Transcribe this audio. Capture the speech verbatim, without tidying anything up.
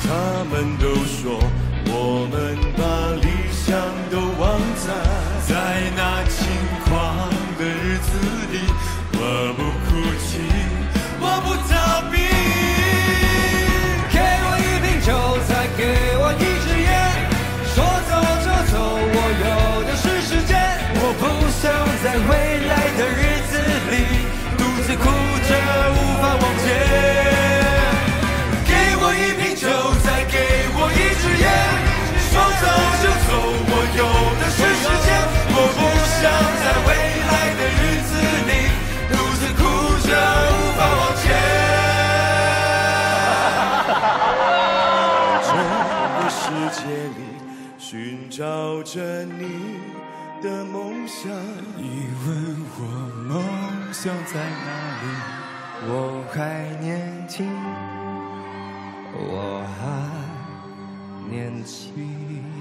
他们都说我们把理想都忘在在那轻狂的日子里，我不哭泣，我不逃避。 给我一瓶酒，再给我一支烟，说走就走，我有的是时间。我不想在未来的日子里独自哭着无法往前。给我一瓶酒，再给我一支烟，说走就走，我有的是时间。我不想在未来的日子里独自哭着无法往前。 这个世界里寻找着你的梦想， 你问我梦想在哪里，我还年轻，我还年轻。